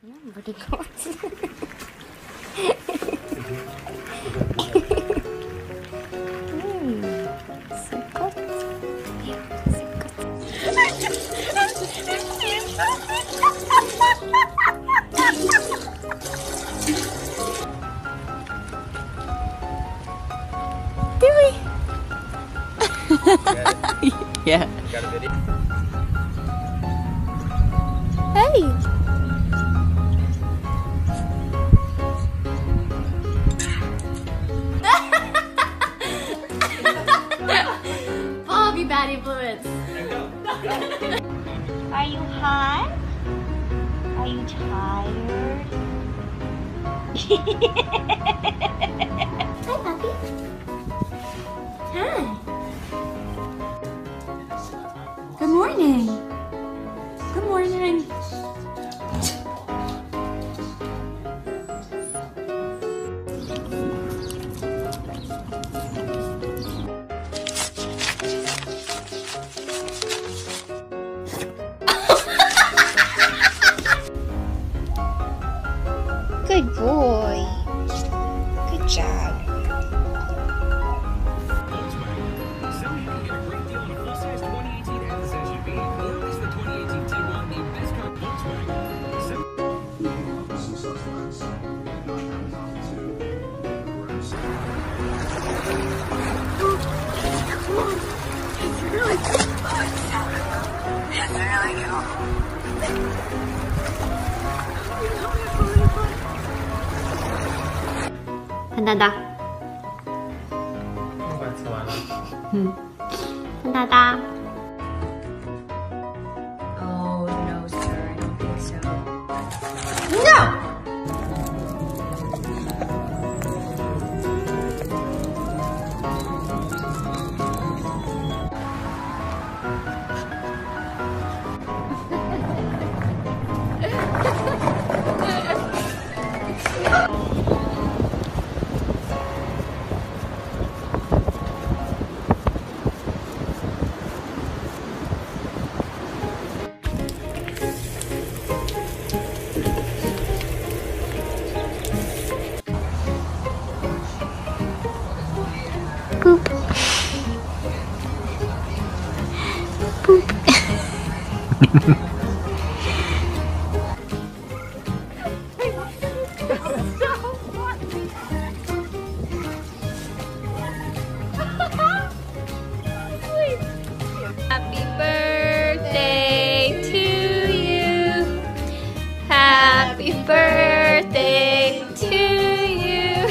berikut. Sikut. Ya, sikut. Dewi. Yeah. Got a video. Hey. Bobby bad influence. Are you hot? Are you tired? Hi, puppy. Hi. Good morning. Good morning. Good boy. Good job. 한다다. 한다다. Oh no, sir, I don't think so. No! Poop. Poop. Happy birthday to you. Happy birthday to you.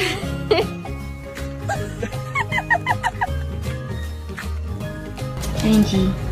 Angie.